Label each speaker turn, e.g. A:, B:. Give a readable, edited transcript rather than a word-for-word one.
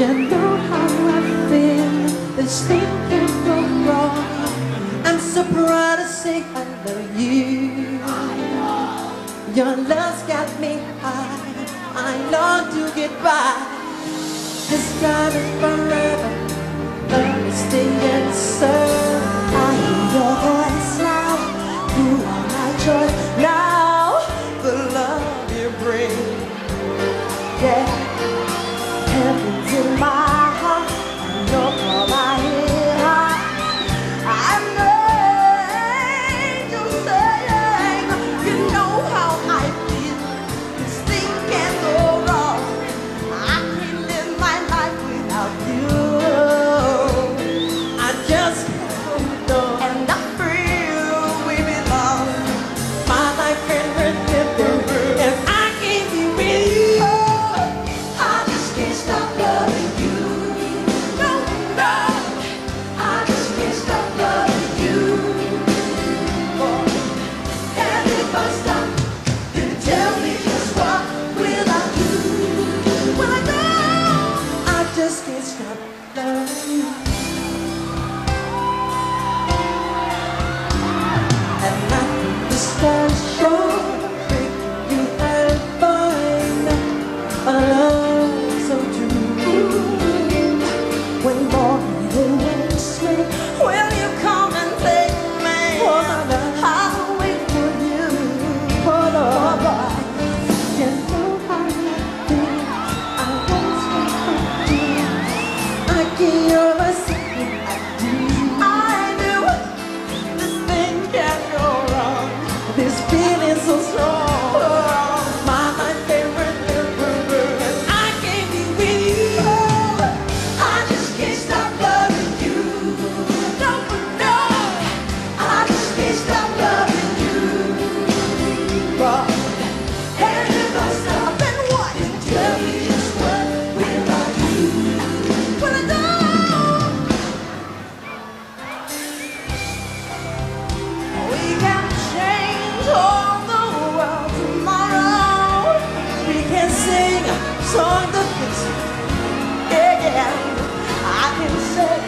A: You know how I feel. This thing can go wrong. I'm so proud to say I love you. Your love's got me high. I long to get by. This time is forever. Love is staying inside. I hear your voice now. You are my choice now. The love you bring, yeah. Heaven's in my heart. You're all I hear. I'm angel saying, you know how I feel. This thing can't go wrong. I can't live my life without you. I just hold on, and I feel we belong. My life can remember if I can't be with you. I just can't stop loving you. No, no, I just can't stop loving you. And if I stop, then tell me just what will I do? Will I go? I just can't stop loving you. And I think the stars show you had find a love so true. When morning wakes me, will you come and take me? Oh, my love, I'll wait for you. Oh, Lord, you know how I feel. I won't stop until I give you a second. I do. This thing can't go wrong. This feeling so strong. My favorite river. I can't be with you. I just can't stop loving you. No, no. I just can't stop loving you. And if I stop, then what? Tell me just what will I do? Will I do? We can change all the world tomorrow. We can sing a song that fits. Yeah, yeah. I can say